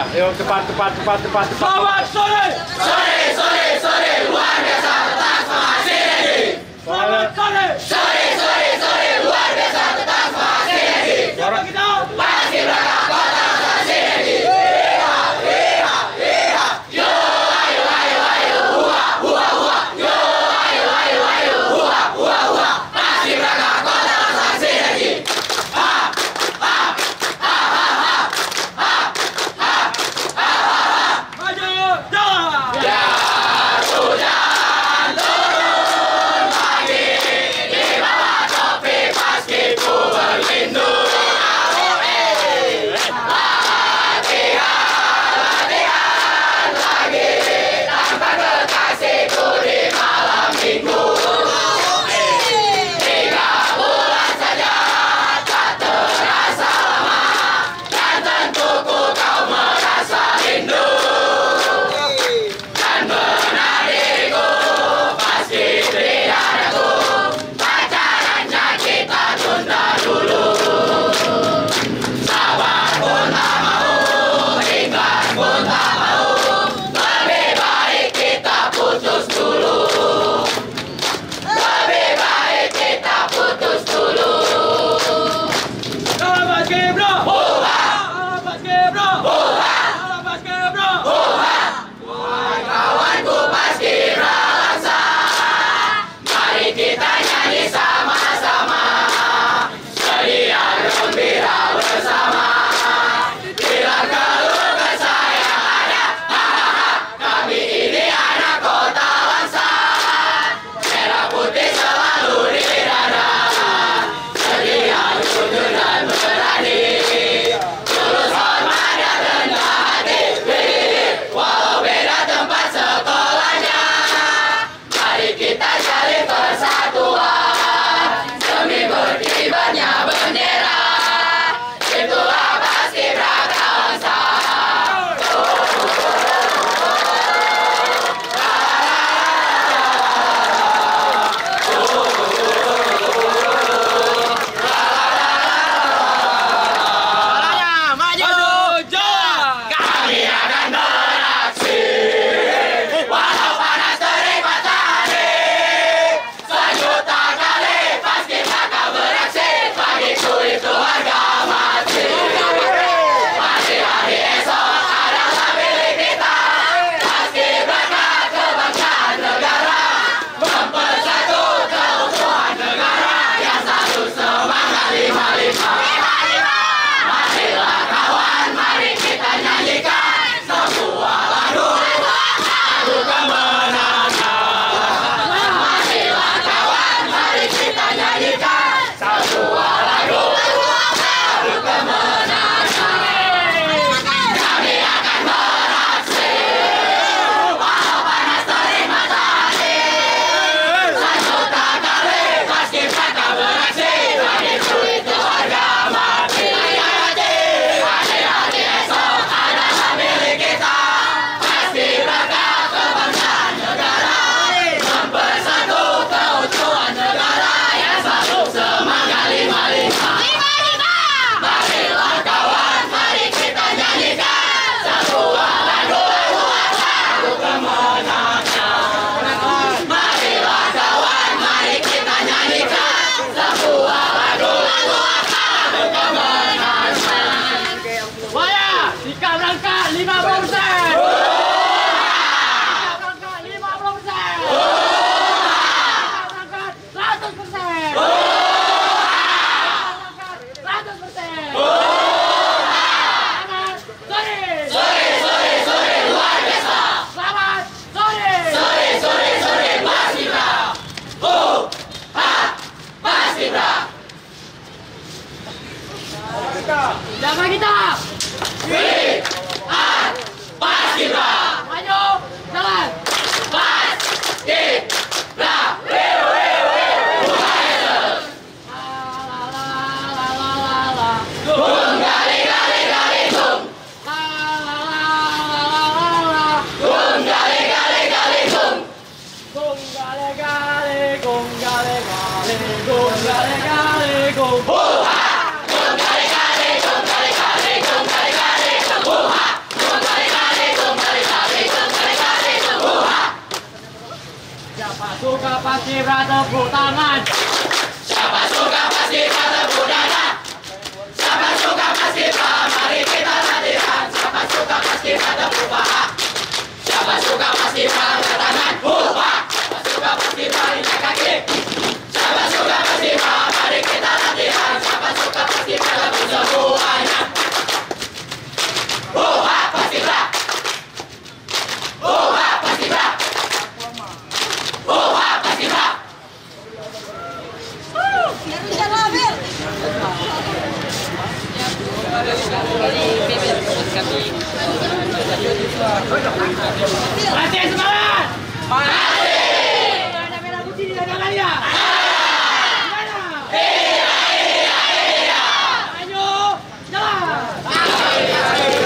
Ayo cepat. Selamat sore. Sore, luar biasa tetap semangat sinergi. Selamat sore. Sore, luar biasa tetap semangat sinergi. Siapa kita? Paskibraka Kota Rasa sinergi. Yo, ayo, hua. Yo, ayo, hua. Paskibraka Kota Rasa sinergi. Maju, jalan. Jatuh dan turun pagi di bawah topi paskiku berlindung. Latihan lagi tanpa kekasihku di malam minggu. 3 bulan saja tak terasa lama, dan tentu ku kau merasa rindu. Dan benar diriku pasti triadaku, pacarannya kita tunda dulu. Sabar pun tak mau, ikhlas pun tak mau, lebih baik kita putus dulu. Lebih baik kita putus dulu. Salam Paskibra. Hua, Salam Paskibra. hua, Salam Paskibra. hua. Wahai kawanku Paskibra Laksa, mari kita nyanyi sama-sama, sedia gembira bersama. Bila keluh kesah yang ada, kami ini anak kota Laksa. Merah putih selalu di dada, sedia jujur dan berani, tulus hormat dan rendah hati. Walau beda tempat sekolahnya, mari kita jalin persatuan demi berkibarnya bendera. Itulah Paskibraka Laksa. Maju, jalan. Kami akan beraksi, walau panas terik matahari. Sejuta kali Paskibraka beraksi, bagiku itu harga mati. Mati hari esok adalah milik kita. Paskibraka kebangsaan negara, mempersatu keutuhan negara yang selalu semangat 55. Marilah kawan, mari kita nyanyikan sebuah lagu kemenangan. Marilah kawan, mari kita nyanyikan sebuah lagu kemenangan. Kami akan beraksi, walau panas terik matahari. Sejuta kali Paskibraka beraksi, bagiku itu harga mati. Hari-hari esok adalah milik kita. Paskibraka kebangsaan negara, mempersatu keutuhan negara yang selalu semangat 55. Marilah kawan, mari kita nyanyikan sebuah lagu kemenangan. Marilah kawan, mari kita nyanyikan sebuah lagu kemenangan. Waya, sikap berangkat 50%. Sikap berangkat 50%. Sikap berangkat 100%. Sikap berangkat 100%. Selamat sore. Sore, luar biasa. Selamat sore. Sore, Paskibra. Paskibra. Jaga kita. Paskibra. Maju, jalan. Paskibra. La la la la la la. Gung gali gung. La la la la la la. Gung gali gung. Gong gale gale, gong gale gale, gong gale gale, gong. Gung gali gung. Gung gali gung. suka pasti bertepuk tangan. Siapa suka pasti bertepuk tangan. Siapa suka pasti paham, mari kita latihan. Siapa suka pasti bertepuk paha. Siapa suka pasti angkat tangan. Siapa suka pasti balik kaki. Siapa suka pasti paham, mari kita latihan. Siapa suka pasti bertepuk semuanya. Pasti berat. Pasti berat. Pasti berat. Masih semangat. Mari. Ada merah putih di dada kalian. Ayo, jalan.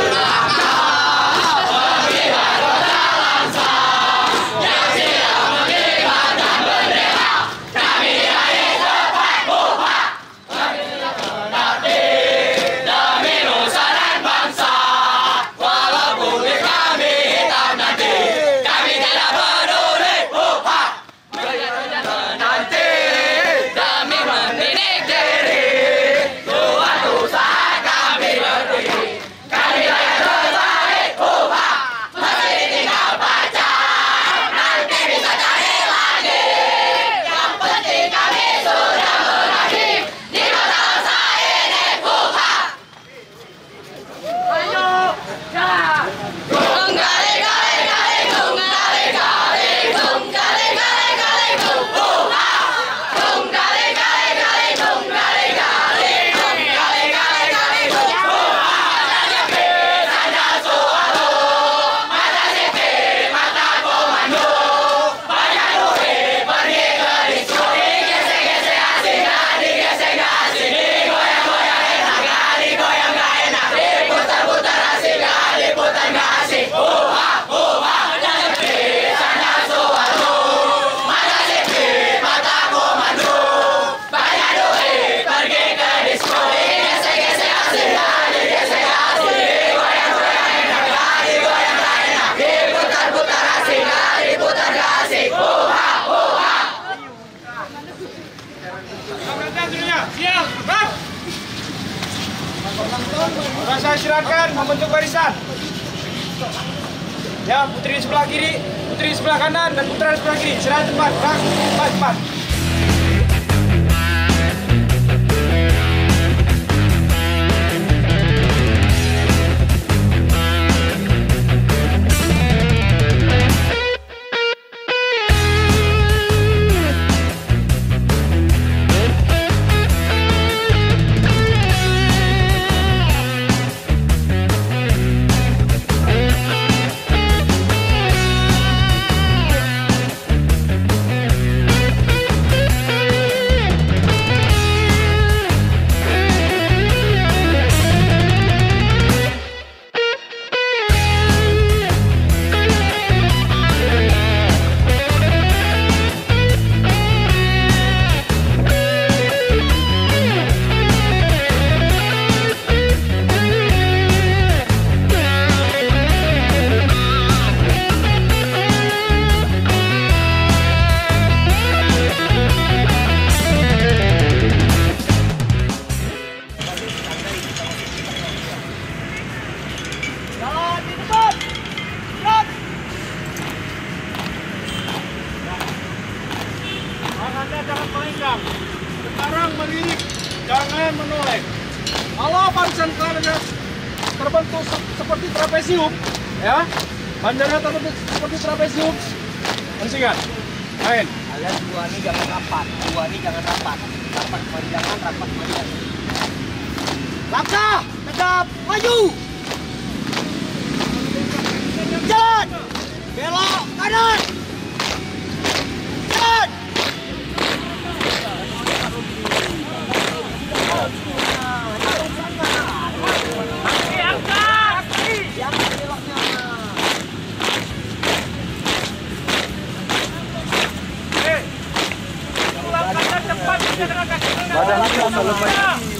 Saya silakan membentuk barisan. Ya, putri di sebelah kiri, putri di sebelah kanan, dan putra di sebelah kiri. Silakan cepat, cepat. Jangan melenggang. Sekarang melirik, jangan menoleh. Kalau barisan kalian terbentuk seperti trapesium, ya, bandarnya terbentuk seperti trapesium, hentikan. Main. Kalian dua ini jangan rapat, rapat kemari jangan, rapat kemari jangan. Langkah, tegap, maju. Jalan, belok kanan. Jalan. Badan kita selalu